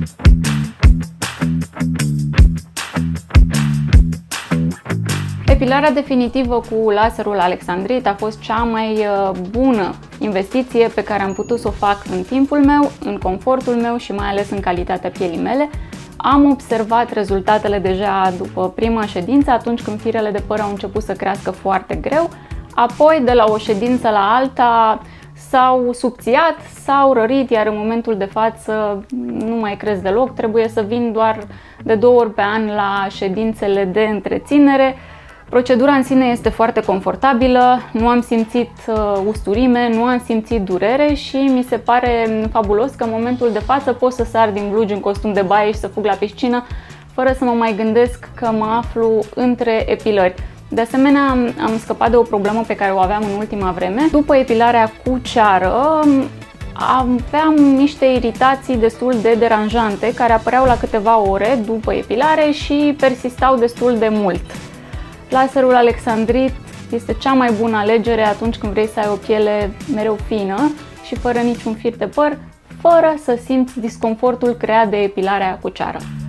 Epilarea definitivă cu laserul Alexandrit a fost cea mai bună investiție pe care am putut să o fac în timpul meu, în confortul meu și mai ales în calitatea pielii mele. Am observat rezultatele deja după prima ședință, atunci când firele de păr au început să crească foarte greu. Apoi, de la o ședință la alta, s-au subțiat, s-au rărit, iar în momentul de față nu mai cresc deloc. Trebuie să vin doar de 2 ori pe an la ședințele de întreținere. Procedura în sine este foarte confortabilă, nu am simțit usturime, nu am simțit durere și mi se pare fabulos că în momentul de față pot să sar din blugi în costum de baie și să fug la piscină fără să mă mai gândesc că mă aflu între epilări. De asemenea, am scăpat de o problemă pe care o aveam în ultima vreme. După epilarea cu ceară, aveam niște iritații destul de deranjante care apăreau la câteva ore după epilare și persistau destul de mult. Laserul Alexandrit este cea mai bună alegere atunci când vrei să ai o piele mereu fină și fără niciun fir de păr, fără să simți disconfortul creat de epilarea cu ceară.